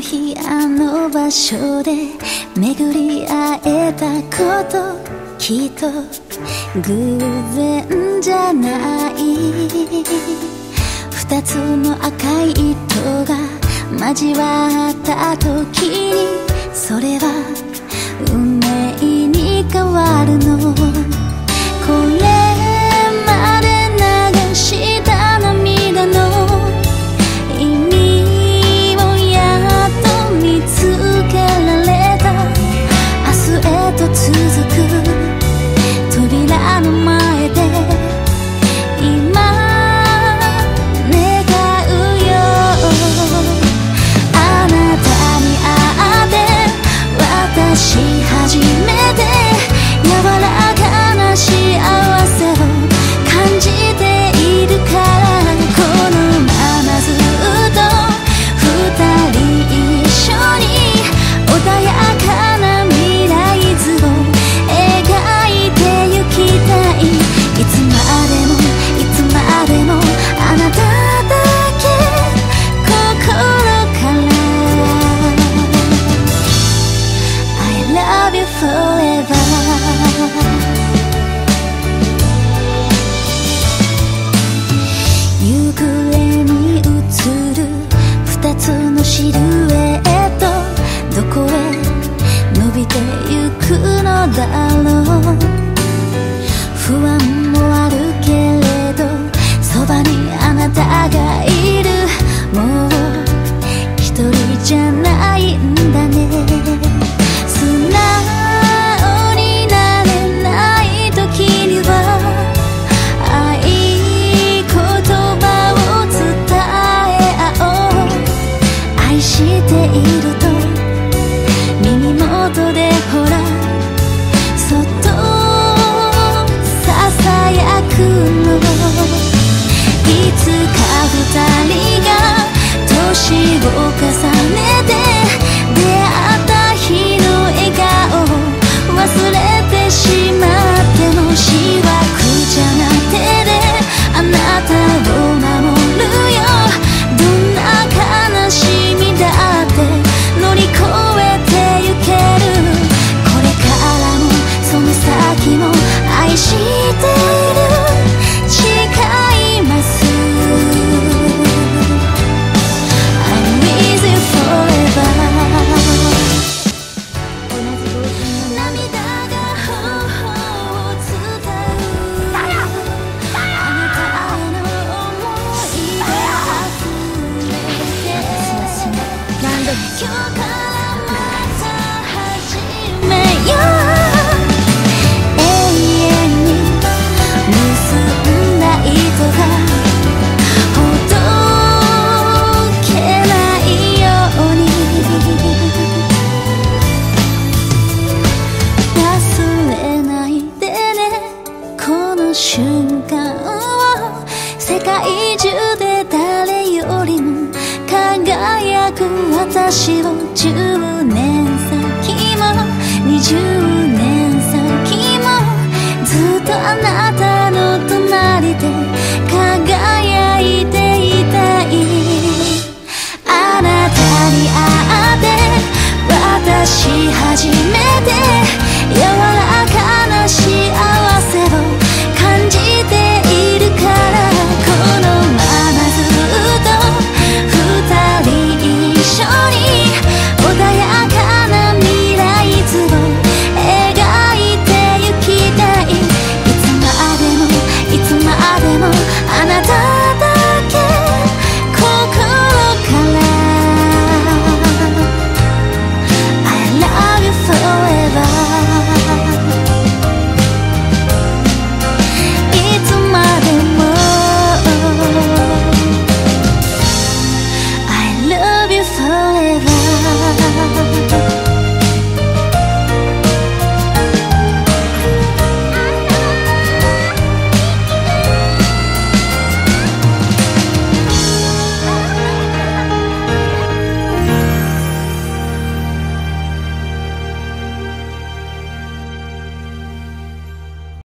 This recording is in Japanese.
日あの場所で巡り会えたこと、きっと偶然じゃない。二つの赤い糸が交わった時に、それは運命に変わるの。これまで流した涙の意味をやっと見つけられた。明日へと続く扉の前で今願うよ。あなたに会って私初めて柔らかな幸せを感じているから、このままずっと二人一緒に穏やかな未来図を描いてゆきたい。いつまでもいつまでもあなただけ心から I love you forever。夕暮れに映る二つのシルエット、どこへ伸びてゆくのだろう。不安もあるけれどそばにあなたがいる。もう一人じゃないんだね。素直になれない時には愛言葉を伝え合おう。愛していると耳元でほらそっとささやくの。いつか二人が年を重ねて出会った日の笑顔を忘れてしまっても、しわくちゃな手であなたを守るよ。どんな悲しみだって乗り越えてゆける。これからもその先も愛している。誓います。 I'm with you forever。 涙が頬を伝うあなたの想いが溢れて、今日からまた始めよう。永遠に結んだ糸がほどけないように、忘れないでねこの瞬間を。世界中で誰よりも輝く私を10年先も20